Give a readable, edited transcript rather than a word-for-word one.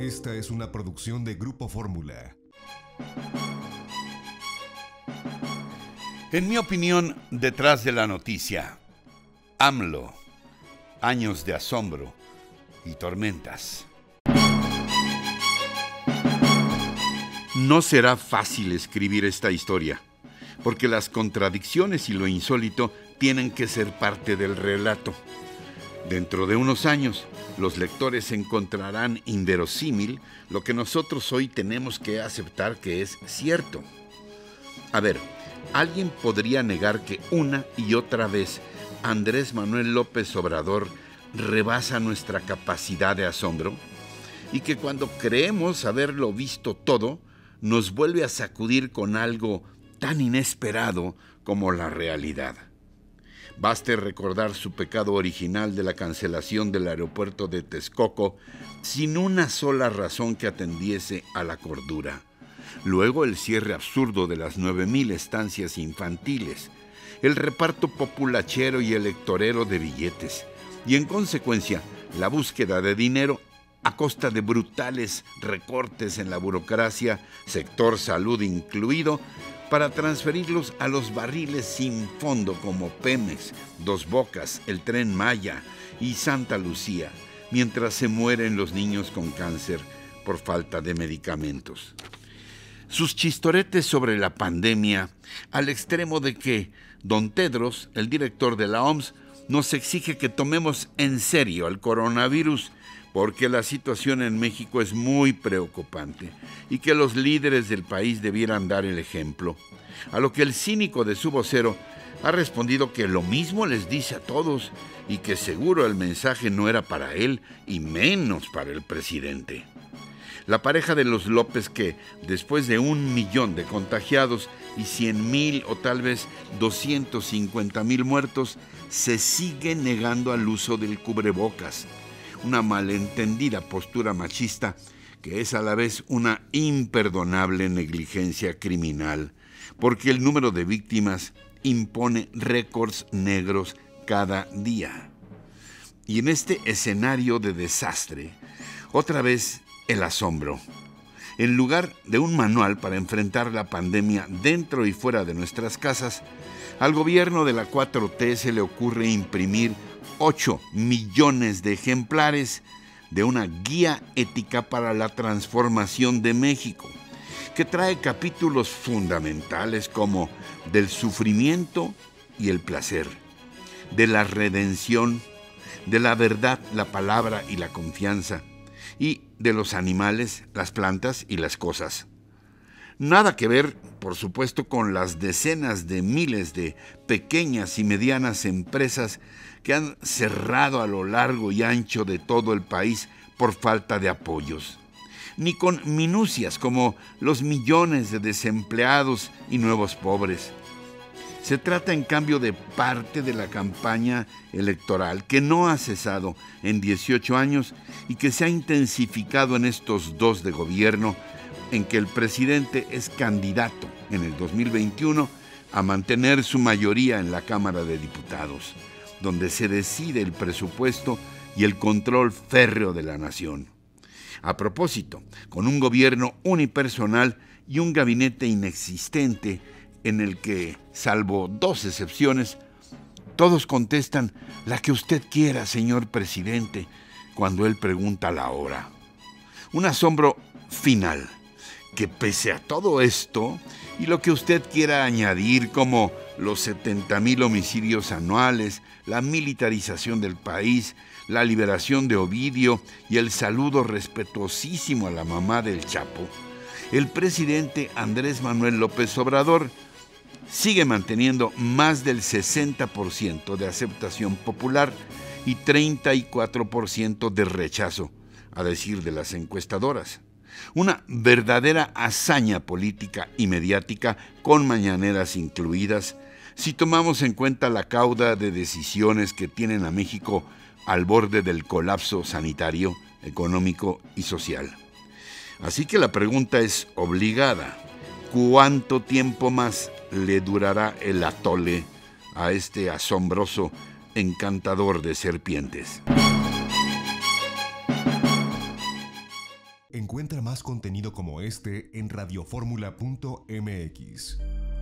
Esta es una producción de Grupo Fórmula. En mi opinión, detrás de la noticia, AMLO, años de asombro y tormentas. No será fácil escribir esta historia, porque las contradicciones y lo insólito tienen que ser parte del relato. Dentro de unos años, los lectores encontrarán inverosímil lo que nosotros hoy tenemos que aceptar que es cierto. A ver, ¿alguien podría negar que una y otra vez Andrés Manuel López Obrador rebasa nuestra capacidad de asombro? Y que cuando creemos haberlo visto todo, nos vuelve a sacudir con algo tan inesperado como la realidad. Baste recordar su pecado original de la cancelación del aeropuerto de Texcoco sin una sola razón que atendiese a la cordura. Luego el cierre absurdo de las 9,000 estancias infantiles, el reparto populachero y electorero de billetes, y en consecuencia la búsqueda de dinero a costa de brutales recortes en la burocracia, sector salud incluido, para transferirlos a los barriles sin fondo como Pemex, Dos Bocas, el Tren Maya y Santa Lucía, mientras se mueren los niños con cáncer por falta de medicamentos. Sus chistoretes sobre la pandemia, al extremo de que don Tedros, el director de la OMS, nos exige que tomemos en serio al coronavirus porque la situación en México es muy preocupante y que los líderes del país debieran dar el ejemplo. A lo que el cínico de su vocero ha respondido que lo mismo les dice a todos y que seguro el mensaje no era para él y menos para el presidente. La pareja de los López que, después de 1 millón de contagiados y 100,000 o tal vez 250,000 muertos, se sigue negando al uso del cubrebocas. Una malentendida postura machista que es a la vez una imperdonable negligencia criminal, porque el número de víctimas impone récords negros cada día. Y en este escenario de desastre, otra vez el asombro. En lugar de un manual para enfrentar la pandemia dentro y fuera de nuestras casas, al gobierno de la 4T se le ocurre imprimir 8 millones de ejemplares de una guía ética para la transformación de México, que trae capítulos fundamentales como del sufrimiento y el placer, de la redención, de la verdad, la palabra y la confianza, y de los animales, las plantas y las cosas. Nada que ver, por supuesto, con las decenas de miles de pequeñas y medianas empresas que han cerrado a lo largo y ancho de todo el país por falta de apoyos, ni con minucias como los millones de desempleados y nuevos pobres. Se trata, en cambio, de parte de la campaña electoral que no ha cesado en 18 años y que se ha intensificado en estos 2 de gobierno, en que el presidente es candidato en el 2021 a mantener su mayoría en la Cámara de Diputados, donde se decide el presupuesto y el control férreo de la nación. A propósito, con un gobierno unipersonal y un gabinete inexistente en el que, salvo 2 excepciones, todos contestan la que usted quiera, señor presidente, cuando él pregunta la hora. Un asombro final, que pese a todo esto, y lo que usted quiera añadir como los 70,000 homicidios anuales, la militarización del país, la liberación de Ovidio y el saludo respetuosísimo a la mamá del Chapo, el presidente Andrés Manuel López Obrador sigue manteniendo más del 60% de aceptación popular y 34% de rechazo, a decir de las encuestadoras. Una verdadera hazaña política y mediática con mañaneras incluidas, si tomamos en cuenta la cauda de decisiones que tienen a México al borde del colapso sanitario, económico y social. Así que la pregunta es obligada: ¿cuánto tiempo más le durará el atole a este asombroso encantador de serpientes? Encuentra más contenido como este en radioformula.mx.